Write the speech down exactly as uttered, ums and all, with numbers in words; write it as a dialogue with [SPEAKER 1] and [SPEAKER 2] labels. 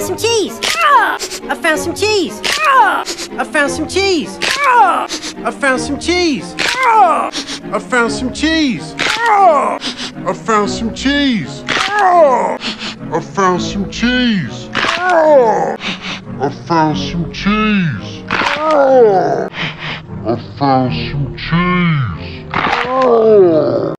[SPEAKER 1] found some cheese! I found some cheese! I found some cheese! I found some cheese! I found some cheese! I found some cheese! I found some cheese! I found some cheese! I found some cheese!